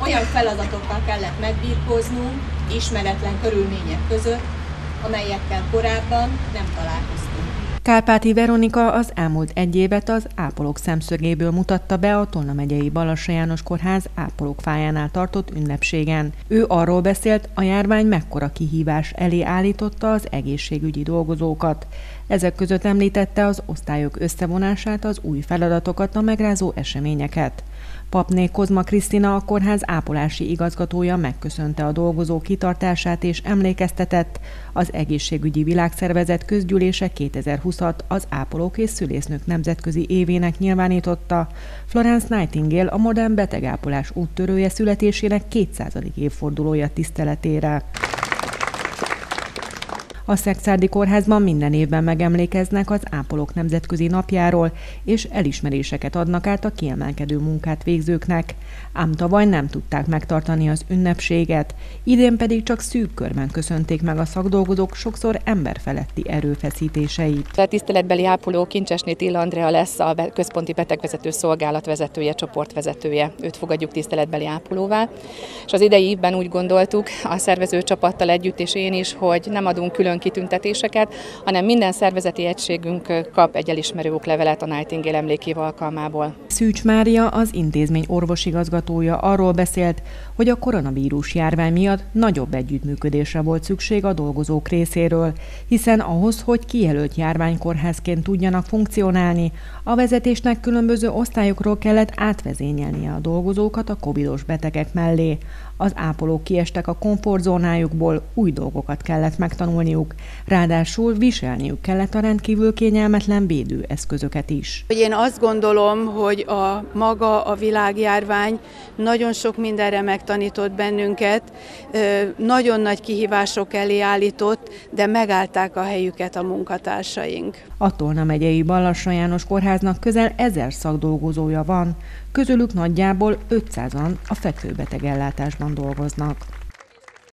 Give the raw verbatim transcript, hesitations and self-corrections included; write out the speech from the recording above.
Olyan feladatokkal kellett megbirkóznunk ismeretlen körülmények között, amelyekkel korábban nem találkoztunk. Kárpáti Veronika az elmúlt egy évet az ápolók szemszögéből mutatta be a Tolna megyei Balassa János Kórház ápolók fájánál tartott ünnepségen. Ő arról beszélt, a járvány mekkora kihívás elé állította az egészségügyi dolgozókat. Ezek között említette az osztályok összevonását, az új feladatokat, a megrázó eseményeket. Papné Kozma Krisztina, a kórház ápolási igazgatója megköszönte a dolgozók kitartását és emlékeztetett, az Egészségügyi Világszervezet közgyűlése kétezer-húszat az ápolók és szülésznők nemzetközi évének nyilvánította. Florence Nightingale, a modern betegápolás úttörője születésének kétszázadik évfordulója tiszteletére. A Szekszárdi Kórházban minden évben megemlékeznek az ápolók nemzetközi napjáról, és elismeréseket adnak át a kiemelkedő munkát végzőknek. Ám tavaly nem tudták megtartani az ünnepséget, idén pedig csak szűk körben köszönték meg a szakdolgozók sokszor emberfeletti erőfeszítéseit. A tiszteletbeli ápoló Kincsesné Tilla Andrea lesz a Központi Betegvezető Szolgálat vezetője, csoportvezetője. Őt fogadjuk tiszteletbeli ápolóvá. És az idei évben úgy gondoltuk, a szervező csapattal együtt és én is, hogy nem adunk külön kitüntetéseket, hanem minden szervezeti egységünk kap egy elismerő oklevelet a Nightingale emlékév alkalmából. Szűcs Mária, az intézmény orvosigazgatója arról beszélt, hogy a koronavírus járvány miatt nagyobb együttműködésre volt szükség a dolgozók részéről, hiszen ahhoz, hogy kijelölt járványkórházként tudjanak funkcionálni, a vezetésnek különböző osztályokról kellett átvezényelnie a dolgozókat a covidos betegek mellé. Az ápolók kiestek a komfortzónájukból, új dolgokat kellett megtanulniuk, ráadásul viselniük kellett a rendkívül kényelmetlen védőeszközöket is. Én azt gondolom, hogy a maga a világjárvány nagyon sok mindenre megtanított bennünket, nagyon nagy kihívások elé állított, de megállták a helyüket a munkatársaink. A Tolna megyei Balassa János Kórháznak közel ezer szakdolgozója van, közülük nagyjából ötszázan a fekvőbeteg ellátásban dolgoznak.